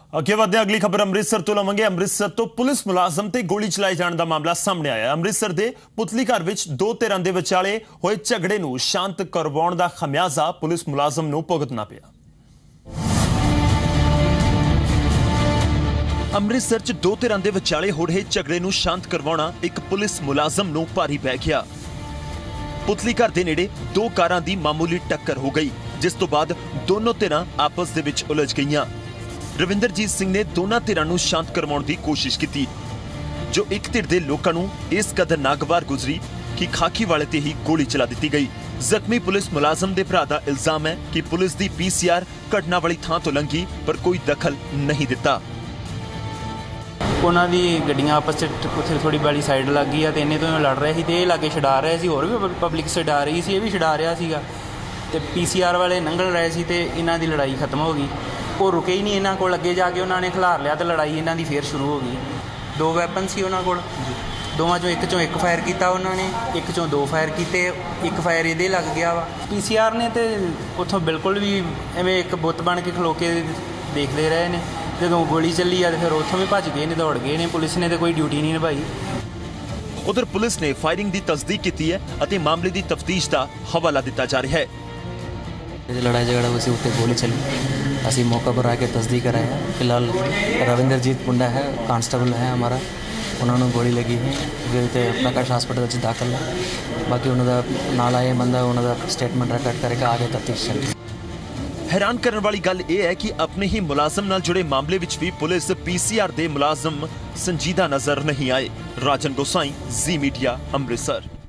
अगे वधदे अगली खबर अमृतसर तो लवांगे। अमृतसर तो पुलिस मुलाजम ते गोली चलाई जाने का मामला सामने आया। अमृतसर के पुतली घर विच दो धिरां दे विचाले होए झगड़े नूं शांत करवाउण दा खमियाजा पुलिस मुलाजम नूं भुगतना पिया। अमृतसर च दो धिरां दे विचाले हो रहे झगड़े नूं शांत करवाउणा एक पुलिस मुलाजम नूं भारी पै गया। पुतली घर दे नेड़े दो कारां दी मामूली टक्कर हो गई, जिस तो बाद दोनों धिरां आपस दे विच उलझ गईयां। रविंदरजीत सिंह ने दोनों धिरां नूं शांत करवाउण दी कोशिश की, जो एक धिर दे लोकां नूं इस कदर नागवार गुजरी कि खाकी वाले ते ही गोली चला दी गई। जख्मी पुलिस मुलाजम दे भरा दा इल्जाम है कि पुलिस दी पीसीआर घटना वाली थां तो लंघी पर कोई दखल नहीं दिता। उन्हां दी गड्डियां आपस च थोड़ी बड़ी साइड लग गई ते इन्ने तो लड़ रहे थे, ये लागे छड़ा रहे सी, होर भी पब्लिक छड़ा रही सी, ये भी छड़ा रहा सीगा ते पीसीआर वाले लंघण रहे सी ते इन्हां दी लड़ाई खत्म हो गई। वो रुके ही नहीं, इन्हां कोल अगे जाके उन्होंने खिलार लिया तो लड़ाई इन्हां दी फिर शुरू हो गई। दो वैपन सी उन्हां कोल, दोवां चों एक फायर किया उन्होंने, एक चों दो फायर किए, एक फायर इहदे लग गया वा। पीसीआर ने तो उत्थों बिल्कुल भी एवें एक बुत बन के खलो के देखते रहे ने, जो गोली चली है तो फिर उत्थों भी भज गए ने, दौड़ गए ने। पुलिस ने तो कोई ड्यूटी नहीं निभाई। उधर पुलिस ने फायरिंग की तस्दीक की है और मामले की तफ्तीश का हवाला दिता जा रहा है। लड़ाई झगड़ा उसी उत्ते गोली चली, असी मौका पर आके तस्दीक कराया। फिलहाल रविंदरजीत मुंडा है, कांस्टेबल है हमारा, उन्होंने गोली लगी है, प्रकाश हॉस्पिटल दाखिल है। बाकी उन्होंने नाल आए बंदा उन्होंने स्टेटमेंट रिकॉर्ड करके आगे तफ्तीश चल। हैरान करने वाली गल यह है कि अपने ही मुलाजम नाल जुड़े मामले विच भी पुलिस पीसीआर दे मुलाजम संजीदा नजर नहीं आए। Rajan Gosain, Zee Media, Amritsar.